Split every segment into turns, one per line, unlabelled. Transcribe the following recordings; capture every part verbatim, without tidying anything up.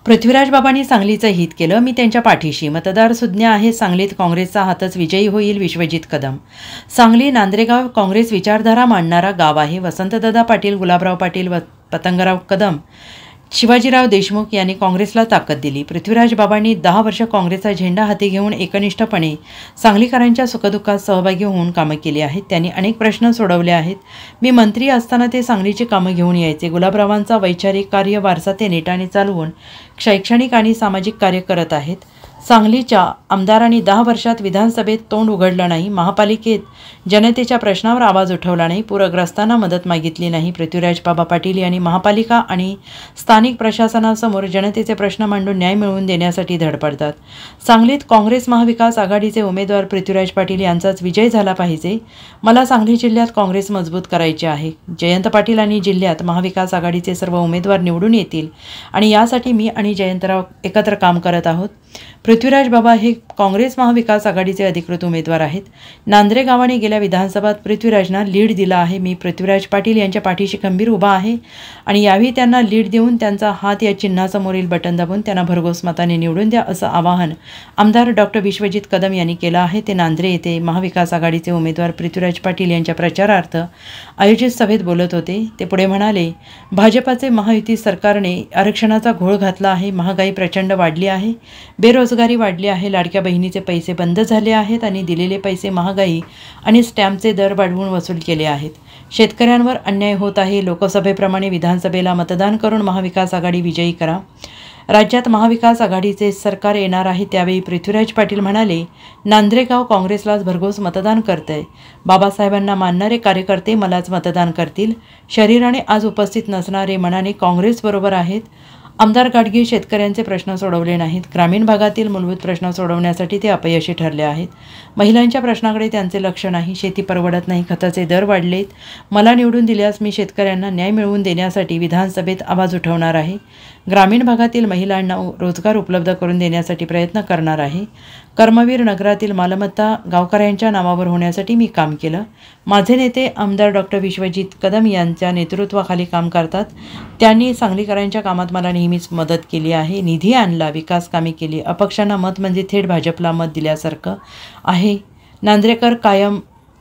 पृथ्वीराज बाबांनी सांगलीचं हित केलं, मी त्यांच्या पाठीशी. मतदार सुज्ञ आहे सांगलीत, काँग्रेसचा हातच विजयी होईल. विश्वजित कदम. सांगली नांद्रेगाव काँग्रेस विचारधारा मांडणारा गाव आहे. वसंतदादा पाटील, गुलाबराव पाटील व पतंगराव कदम, शिवाजीराव देशमुख यांनी काँग्रेसला ताकद दिली. पृथ्वीराज बाबांनी दहा वर्ष काँग्रेसचा झेंडा हाती घेऊन एकनिष्ठपणे सांगलीकरांच्या सुखदुःखात सहभागी होऊन कामं केली आहेत. त्यांनी अनेक प्रश्न सोडवले आहेत. मी मंत्री असताना ते सांगलीची कामं घेऊन यायचे. गुलाबरावांचा वैचारिक कार्य वारसा ते नेटाने चालवून शैक्षणिक आणि सामाजिक कार्य करत आहेत. सांगलीच्या आमदारांनी दहा वर्षात विधानसभेत तोंड उघडलं नाही. महापालिकेत जनतेच्या प्रश्नावर आवाज उठवला नाही. पूरग्रस्तांना मदत मागितली नाही. पृथ्वीराज बाबा पाटील यांनी महापालिका आणि स्थानिक प्रशासनासमोर जनतेचे प्रश्न मांडून न्याय मिळवून देण्यासाठी धडपडतात. सांगलीत काँग्रेस महाविकास आघाडीचे उमेदवार पृथ्वीराज पाटील यांचाच विजय झाला पाहिजे. मला सांगली जिल्ह्यात काँग्रेस मजबूत करायचे आहे. जयंत पाटील आणि जिल्ह्यात महाविकास आघाडीचे सर्व उमेदवार निवडून येतील आणि यासाठी मी आणि जयंतराव एकत्र काम करत आहोत. पृथ्वीराज बाबा हे काँग्रेस महाविकास आघाडीचे अधिकृत उमेदवार आहेत. नांद्रे गावाने गेल्या विधानसभेत पृथ्वीराजना लीड दिला आहे. मी पृथ्वीराज पाटील यांच्या पाठीशी खंबीर उभा आहे आणि यावेळी त्यांना लीड देऊन त्यांचा हात या चिन्हासमोरील बटन दाबून त्यांना भरघोस मताने निवडून द्या, असं आवाहन आमदार डॉक्टर विश्वजित कदम यांनी केलं आहे. ते नांद्रे येथे महाविकास आघाडीचे उमेदवार पृथ्वीराज पाटील यांच्या प्रचारार्थ आयोजित सभेत बोलत होते. ते पुढे म्हणाले, भाजपाचे महायुती सरकारने आरक्षणाचा घोळ घातला आहे. महागाई प्रचंड वाढली आहे. बेरोजगारी वाढली आहे. लाडक्या बहिणीचे पैसे बंद झाले आहेत आणि दिलेले पैसे महागाई आणि स्टॅम्पचे दर वाढवून वसूल केले आहेत. शेतकऱ्यांवर अन्याय होत आहे. लोकसभेप्रमाणे विधानसभेला मतदान करून महाविकास आघाडी विजयी करा. राज्यात महाविकास आघाडीचे सरकार येणार आहे. त्यावेळी पृथ्वीराज पाटील म्हणाले, नांद्रेगाव काँग्रेसलाच भरघोस मतदान करतंय. बाबासाहेबांना मानणारे कार्यकर्ते मलाच मतदान करतील. शरीराने आज उपस्थित नसणारे मनाने काँग्रेसबरोबर आहेत. आमदार गाडगीळ शेतकऱ्यांचे प्रश्न सोडवले नाहीत. ग्रामीण भागातील मूलभूत प्रश्न सोडवण्यासाठी ते अपयशी ठरले आहेत. महिलांच्या प्रश्नाकडे त्यांचे लक्ष नाही. शेती परवडत नाही. खताचे दर वाढलेत. मला निवडून दिल्यास मी शेतकऱ्यांना न्याय मिळवून देण्यासाठी विधानसभेत आवाज उठवणार आहे. ग्रामीण भागातील महिलांना रोजगार उपलब्ध करून देण्यासाठी प्रयत्न करणार आहे. कर्मवीर नगरातील मालमत्ता गावकऱ्यांच्या नावावर होण्यासाठी मी काम केलं. माझे नेते आमदार डॉक्टर विश्वजित कदम यांच्या नेतृत्वाखाली काम करतात. त्यांनी सांगलीकरांच्या कामात मला नेहमीच मदत केली आहे. निधी आणला, विकास कामे केली. अपक्षांना मत म्हणजे थेट भाजपला मत दिल्यासारखं आहे. नांद्रेकर कायम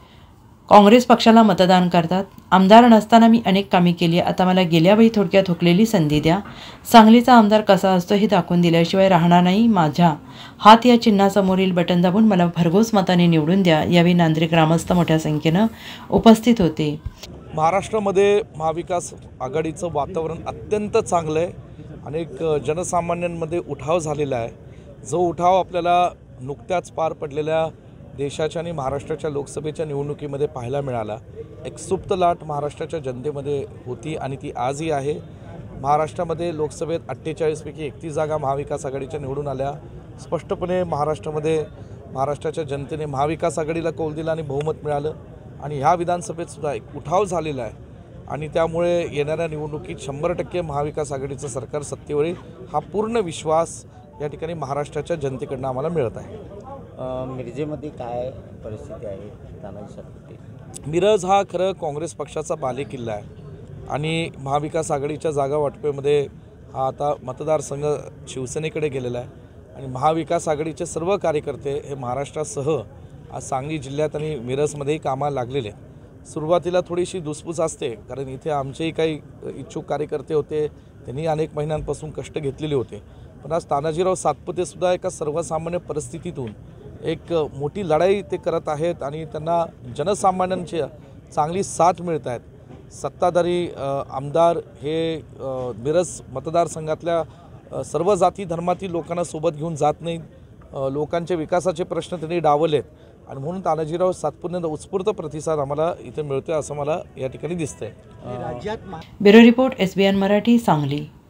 काँग्रेस पक्षाला मतदान करतात. आमदार नसताना मी अनेक कामे केली. आता मला गेल्या वेळी थोडक्यात हुकलेली संधी द्या. सांगलीचा आमदार कसा असतो हे दाखवून दिल्याशिवाय राहणार नाही. माझ्या हात या चिन्हासमोरील बटन दाबून मला भरघोस मताने निवडून द्या. यावेळी नांद्रे ग्रामस्थ मोठ्या संख्येनं उपस्थित होते.
महाराष्ट्रामध्ये महाविकास आघाडीचं वातावरण अत्यंत चांगलं आहे. अनेक जनसामान्यांमध्ये उठाव झालेला आहे. जो उठाव आपल्याला नुकत्याच पार पडलेल्या देशाच्या आणि महाराष्ट्राच्या लोकसभेच्या निवडणुकीमध्ये पाहायला मिळाला. एक सुप्त लाट महाराष्ट्राच्या जनतेमध्ये होती आणि ती आजही आहे. महाराष्ट्रामध्ये लोकसभेत अठ्ठेचाळीसपैकी एकतीस जागा महाविकास आघाडीच्या निवडून आल्या. स्पष्टपणे महाराष्ट्रामध्ये महाराष्ट्राच्या जनतेने महाविकास आघाडीला कौल दिला आणि बहुमत मिळालं. आणि ह्या विधानसभेत सुद्धा एक उठाव झालेला आहे आणि त्यामुळे येणाऱ्या निवडणुकीत शंभर टक्के महाविकास आघाडीचं सरकार सत्तेवर येईल हा पूर्ण विश्वास या ठिकाणी महाराष्ट्राच्या जनतेकडनं आम्हाला मिळत आहे.
मिरजेमध्ये काय परिस्थिती आहे तानाजी सावंत?
मिरज हा खरं काँग्रेस पक्षाचा बालेकिल्ला आहे आणि महाविकास आघाडीच्या जागा वाटपेमध्ये हा आता मतदारसंघ शिवसेनेकडे गेलेला आहे. आणि महाविकास आघाडीचे सर्व कार्यकर्ते हे महाराष्ट्रासह आज सांगली जिल्ह्यात आणि मिरजमध्येही कामाला लागलेले आहेत. सुरुवातीला थोडीशी धुसफूस असते कारण इथे आमचेही काही इच्छुक कार्यकर्ते होते. त्यांनी अनेक महिन्यांपासून कष्ट घेतलेले होते. पण आज तानाजीराव सातपुतेसुद्धा एका सर्वसामान्य परिस्थितीतून एक मोठी लढाई ते करत आहेत आणि त्यांना जनसामान्यांची चांगली साथ मिळत आहेत. सत्ताधारी आमदार हे मिरज मतदारसंघातल्या सर्व जाती धर्मातील लोकांना सोबत घेऊन जात नाहीत. लोकांचे विकासाचे प्रश्न त्यांनी डावलेत आणि म्हणून तानाजीराव सातपुतेंना उत्स्फूर्त प्रतिसाद आम्हाला इथे मिळतोय असं मला या ठिकाणी दिसतंय.
Bureau report, S B N Marathi, Sangli.